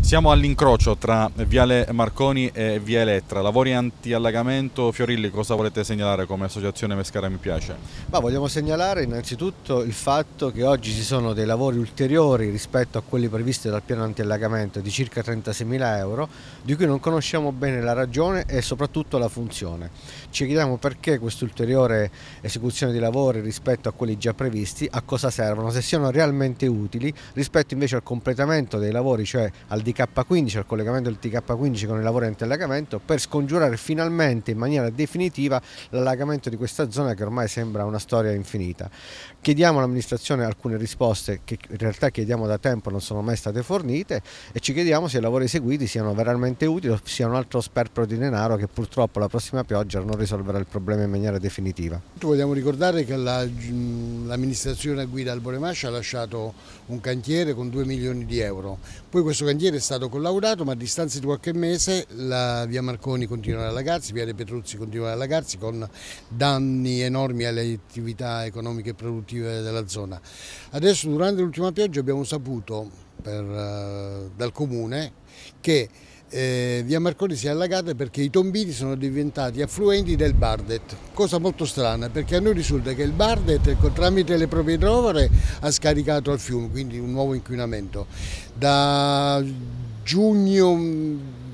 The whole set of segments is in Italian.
Siamo all'incrocio tra Viale Marconi e Via Elettra. Lavori anti-allagamento. Fiorilli, cosa volete segnalare come associazione Pescara Mi Piace? Ma vogliamo segnalare innanzitutto il fatto che oggi ci sono dei lavori ulteriori rispetto a quelli previsti dal piano anti-allagamento di circa 36.000 euro, di cui non conosciamo bene la ragione e soprattutto la funzione. Ci chiediamo perché questa ulteriore esecuzione di lavori rispetto a quelli già previsti, a cosa servono, se siano realmente utili rispetto invece al completamento dei lavori, cioè al DK15, al collegamento del DK15 con i lavori anti-allagamento, per scongiurare finalmente in maniera definitiva l'allagamento di questa zona che ormai sembra una storia infinita. Chiediamo all'amministrazione alcune risposte che in realtà chiediamo da tempo, non sono mai state fornite, e ci chiediamo se i lavori eseguiti siano veramente utili o siano un altro sperpero di denaro che purtroppo la prossima pioggia non risolverà il problema in maniera definitiva. Vogliamo ricordare che l'amministrazione a guida Alboremascia ha lasciato un cantiere con 2 milioni di euro, poi questo cantiere è stato collaudato, ma a distanza di qualche mese la via Marconi continua ad allagarsi, via De Petruzzi continua ad allagarsi con danni enormi alle attività economiche e produttive della zona. Adesso durante l'ultima pioggia abbiamo saputo dal comune che via Marconi si è allagata perché i tombini sono diventati affluenti del Bardet, cosa molto strana perché a noi risulta che il Bardet tramite le proprie idrovore ha scaricato al fiume, quindi un nuovo inquinamento. Da giugno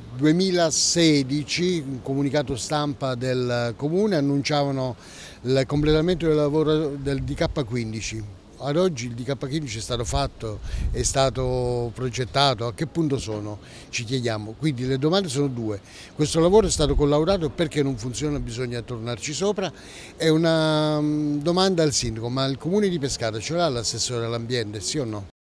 2016 un comunicato stampa del comune annunciavano il completamento del lavoro del DK15. Ad oggi il DK15 è stato fatto, è stato progettato, a che punto sono? Ci chiediamo, quindi le domande sono due: questo lavoro è stato collaudato, perché non funziona? Bisogna tornarci sopra. È una domanda al sindaco: ma il comune di Pescara ce l'ha l'assessore all'ambiente, sì o no?